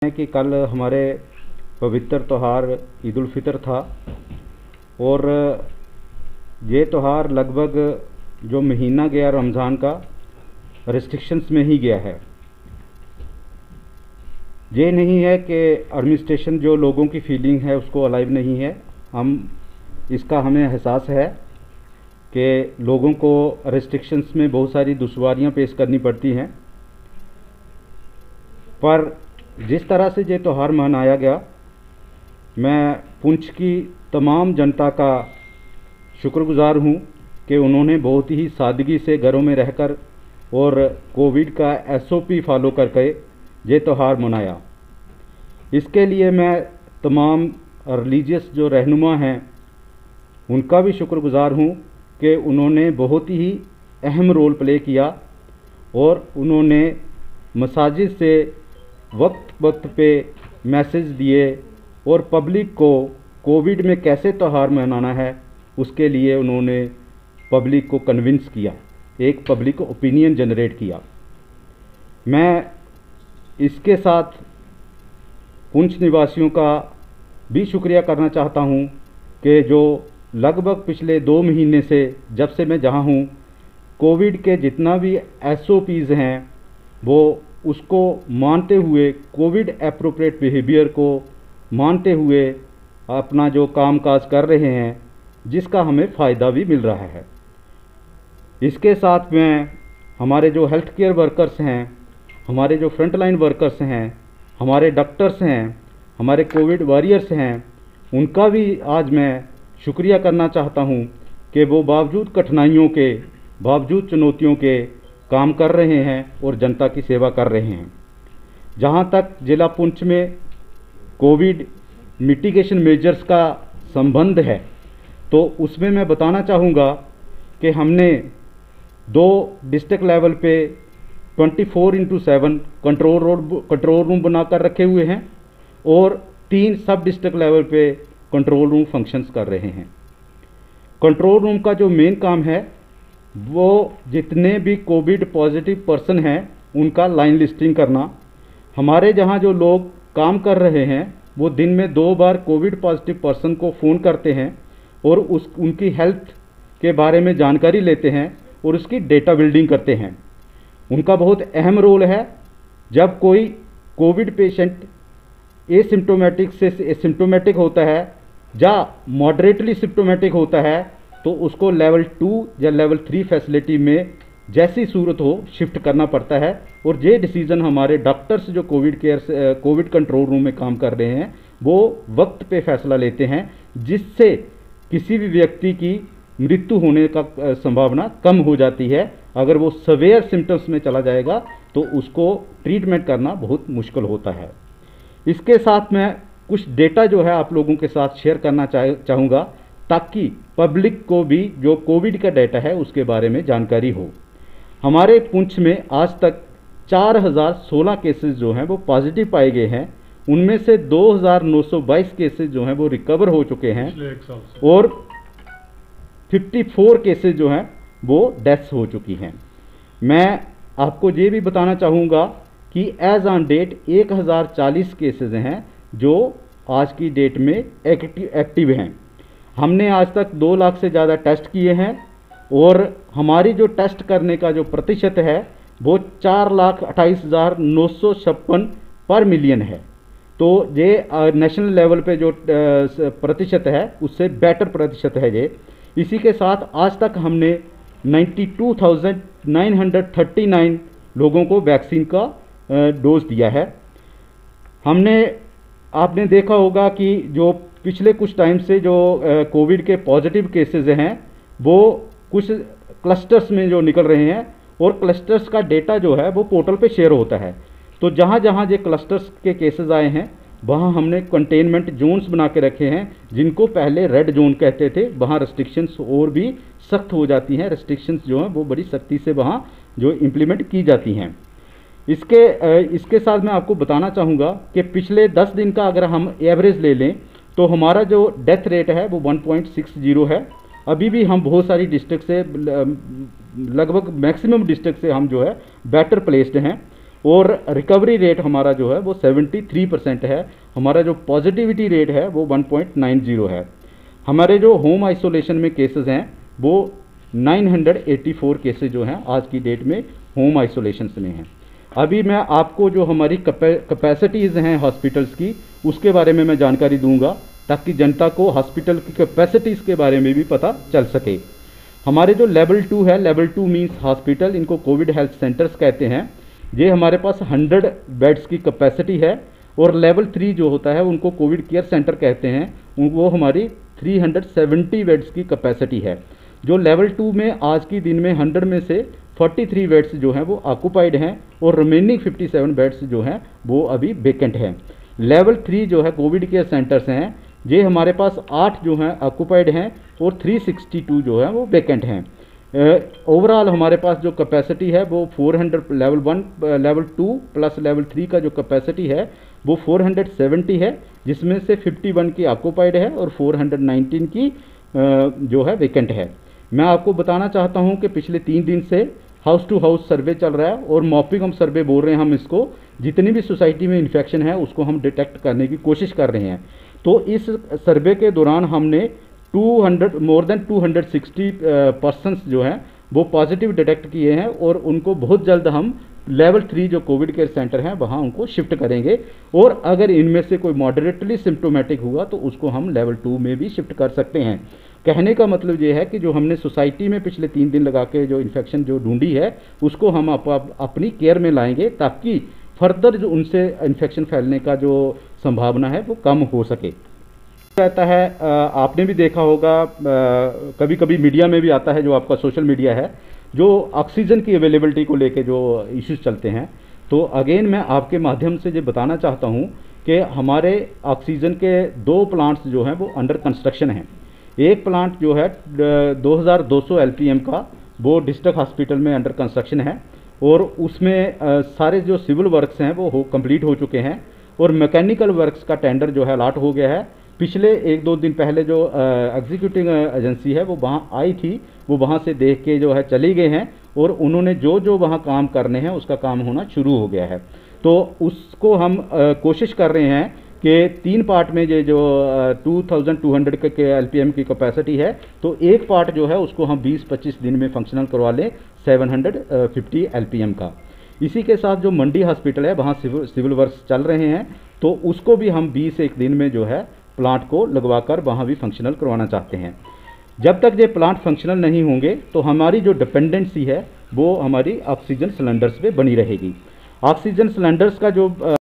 कि कल हमारे पवित्र त्यौहार ईद उल फितर था और ये त्यौहार लगभग जो महीना गया रमज़ान का रेस्ट्रिक्शंस में ही गया है। ये नहीं है कि एडमिनिस्ट्रेशन जो लोगों की फीलिंग है उसको अलाइव नहीं है। इसका हमें एहसास है कि लोगों को रेस्ट्रिक्शंस में बहुत सारी दुश्वारियां पेश करनी पड़ती हैं, पर जिस तरह से ये त्यौहार मनाया गया, मैं पुंछ की तमाम जनता का शुक्रगुजार हूँ कि उन्होंने बहुत ही सादगी से घरों में रहकर और कोविड का SOP फॉलो करके ये त्यौहार मनाया। इसके लिए मैं तमाम रिलीजियस जो रहनुमा हैं उनका भी शुक्रगुजार हूँ कि उन्होंने बहुत ही अहम रोल प्ले किया और उन्होंने मसाजिद से वक्त वक्त पे मैसेज दिए और पब्लिक को कोविड में कैसे त्यौहार मनाना है उसके लिए उन्होंने पब्लिक को कन्विंस किया, एक पब्लिक ओपिनियन जनरेट किया। मैं इसके साथ पुंछ निवासियों का भी शुक्रिया करना चाहता हूं कि जो लगभग पिछले 2 महीने से जब से मैं जहां हूं, कोविड के जितना भी SOPs हैं वो उसको मानते हुए, कोविड एप्रोप्रिएट बिहेवियर को मानते हुए अपना जो कामकाज कर रहे हैं, जिसका हमें फ़ायदा भी मिल रहा है। इसके साथ में हमारे जो हेल्थ केयर वर्कर्स हैं, हमारे जो फ्रंट लाइन वर्कर्स हैं, हमारे डॉक्टर्स हैं, हमारे कोविड वॉरियर्स हैं, उनका भी आज मैं शुक्रिया करना चाहता हूं कि वो बावजूद कठिनाइयों के, बावजूद चुनौतियों के काम कर रहे हैं और जनता की सेवा कर रहे हैं। जहां तक जिला पुंछ में कोविड मिटिगेशन मेजर्स का संबंध है, तो उसमें मैं बताना चाहूँगा कि हमने 2 डिस्ट्रिक्ट लेवल पे 24/7 कंट्रोल रूम बनाकर रखे हुए हैं और 3 सब डिस्ट्रिक्ट लेवल पे कंट्रोल रूम फंक्शंस कर रहे हैं। कंट्रोल रूम का जो मेन काम है वो जितने भी कोविड पॉजिटिव पर्सन हैं उनका लाइन लिस्टिंग करना। हमारे जहां जो लोग काम कर रहे हैं वो दिन में 2 बार कोविड पॉजिटिव पर्सन को फ़ोन करते हैं और उनकी हेल्थ के बारे में जानकारी लेते हैं और उसकी डेटा बिल्डिंग करते हैं। उनका बहुत अहम रोल है। जब कोई कोविड पेशेंट एसिम्टोमेटिक से सिम्टोमेटिक होता है या मॉडरेटली सिम्टोमेटिक होता है तो उसको लेवल 2 या लेवल 3 फैसिलिटी में जैसी सूरत हो शिफ्ट करना पड़ता है। और ये डिसीज़न हमारे डॉक्टर्स जो कोविड कंट्रोल रूम में काम कर रहे हैं वो वक्त पे फैसला लेते हैं, जिससे किसी भी व्यक्ति की मृत्यु होने का संभावना कम हो जाती है। अगर वो सवेयर सिम्टम्स में चला जाएगा तो उसको ट्रीटमेंट करना बहुत मुश्किल होता है। इसके साथ मैं कुछ डेटा जो है आप लोगों के साथ शेयर करना चाहूँगा ताकि पब्लिक को भी जो कोविड का डेटा है उसके बारे में जानकारी हो। हमारे पुंछ में आज तक 4016 केसेस जो हैं वो पॉजिटिव पाए गए हैं। उनमें से 2922 केसेस जो हैं वो रिकवर हो चुके हैं और 54 केसेस जो हैं वो डेथ्स हो चुकी हैं। मैं आपको ये भी बताना चाहूँगा कि एज ऑन डेट 1040 केसेस हैं जो आज की डेट में एक्टिव हैं। हमने आज तक 2 लाख से ज़्यादा टेस्ट किए हैं और हमारी जो टेस्ट करने का जो प्रतिशत है वो 4,28,956 पर मिलियन है। तो ये नेशनल लेवल पे जो प्रतिशत है उससे बेटर प्रतिशत है ये। इसी के साथ आज तक हमने 92,939 लोगों को वैक्सीन का डोज दिया है। आपने देखा होगा कि जो पिछले कुछ टाइम से जो कोविड के पॉजिटिव केसेस हैं वो कुछ क्लस्टर्स में जो निकल रहे हैं और क्लस्टर्स का डेटा जो है वो पोर्टल पे शेयर होता है। तो जहाँ जहाँ ये क्लस्टर्स के केसेस आए हैं वहाँ हमने कंटेनमेंट जोन्स बना के रखे हैं, जिनको पहले रेड जोन कहते थे। वहाँ रेस्ट्रिक्शंस और भी सख्त हो जाती हैं। रेस्ट्रिक्शंस जो हैं वो बड़ी सख्ती से वहाँ जो इम्प्लीमेंट की जाती हैं। इसके साथ मैं आपको बताना चाहूँगा कि पिछले 10 दिन का अगर हम एवरेज ले लें तो हमारा जो डेथ रेट है वो 1.60 है। अभी भी हम बहुत सारी डिस्ट्रिक्ट से, लगभग मैक्सिमम डिस्ट्रिक्ट से हम जो है बेटर प्लेस्ड हैं और रिकवरी रेट हमारा जो है वो 73% है। हमारा जो पॉजिटिविटी रेट है वो 1.90 है। हमारे जो होम आइसोलेशन में केसेस हैं वो 984 केसेस जो हैं आज की डेट में होम आइसोलेशन में हैं। अभी मैं आपको जो हमारी कैपेसिटीज़ हैं हॉस्पिटल्स की उसके बारे में मैं जानकारी दूंगा ताकि जनता को हॉस्पिटल की कैपेसिटीज़ के बारे में भी पता चल सके। हमारे जो लेवल 2 है, लेवल 2 मीन्स हॉस्पिटल, इनको कोविड हेल्थ सेंटर्स कहते हैं। ये हमारे पास 100 बेड्स की कैपेसिटी है। और लेवल 3 जो होता है उनको कोविड केयर सेंटर कहते हैं, वो हमारी 370 बेड्स की कैपेसिटी है। जो लेवल 2 में आज की दिन में 100 में से 43 बेड्स जो हैं वो ऑक्यूपाइड हैं और रिमेनिंग 57 बेड्स जो हैं वो अभी वेकेंट हैं। लेवल 3 जो है कोविड केयर सेंटर्स हैं, ये हमारे पास 8 जो हैं ऑक्यूपाइड हैं और 362 जो है वो वेकेंट हैं। ओवरऑल हमारे पास जो कैपेसिटी है वो 400, लेवल 1, लेवल 2 प्लस लेवल 3 का जो कैपेसिटी है वो 470 है, जिसमें से 51 की ऑक्यूपाइड है और 419 की जो है वेकेंट है। मैं आपको बताना चाहता हूं कि पिछले 3 दिन से हाउस टू हाउस सर्वे चल रहा है और मॉपिंग हम सर्वे बोल रहे हैं हम इसको। जितनी भी सोसाइटी में इन्फेक्शन है उसको हम डिटेक्ट करने की कोशिश कर रहे हैं। तो इस सर्वे के दौरान हमने मोर देन 260 पर्सनस जो हैं वो पॉजिटिव डिटेक्ट किए हैं और उनको बहुत जल्द हम लेवल 3 जो कोविड केयर सेंटर हैं वहाँ उनको शिफ्ट करेंगे। और अगर इनमें से कोई मॉडरेटली सिम्टोमेटिक हुआ तो उसको हम लेवल 2 में भी शिफ्ट कर सकते हैं। कहने का मतलब ये है कि जो हमने सोसाइटी में पिछले 3 दिन लगा के जो इन्फेक्शन जो ढूंढी है उसको हम अपनी केयर में लाएंगे ताकि फर्दर जो उनसे इन्फेक्शन फैलने का जो संभावना है वो कम हो सके। रहता है, आपने भी देखा होगा, कभी कभी मीडिया में भी आता है, जो आपका सोशल मीडिया है, जो ऑक्सीजन की अवेलेबिलिटी को लेके जो इश्यूज चलते हैं। तो अगेन मैं आपके माध्यम से ये बताना चाहता हूँ कि हमारे ऑक्सीजन के 2 प्लांट्स जो हैं वो अंडर कंस्ट्रक्शन हैं। एक प्लांट जो है 2200 LPM का वो डिस्ट्रिक्ट हॉस्पिटल में अंडर कंस्ट्रक्शन है और उसमें सारे जो सिविल वर्क्स हैं वो कंप्लीट हो चुके हैं और मैकेनिकल वर्क्स का टेंडर जो है अलॉट हो गया है। पिछले 1-2 दिन पहले जो एग्जीक्यूटिव एजेंसी है वो वहाँ आई थी, वो वहाँ से देख के जो है चली गए हैं और उन्होंने जो जो वहाँ काम करने हैं उसका काम होना शुरू हो गया है। तो उसको हम कोशिश कर रहे हैं कि 3 पार्ट में ये जो 2200 के LPM की कैपेसिटी है, तो एक पार्ट जो है उसको हम 20-25 दिन में फंक्शनल करवा लें 750 LPM का। इसी के साथ जो मंडी हॉस्पिटल है वहाँ सिविल वर्क्स चल रहे हैं, तो उसको भी हम 20-1 दिन में जो है प्लांट को लगवाकर वहाँ भी फंक्शनल करवाना चाहते हैं। जब तक ये प्लांट फंक्शनल नहीं होंगे तो हमारी जो डिपेंडेंसी है वो हमारी ऑक्सीजन सिलेंडर्स पे बनी रहेगी। ऑक्सीजन सिलेंडर्स का जो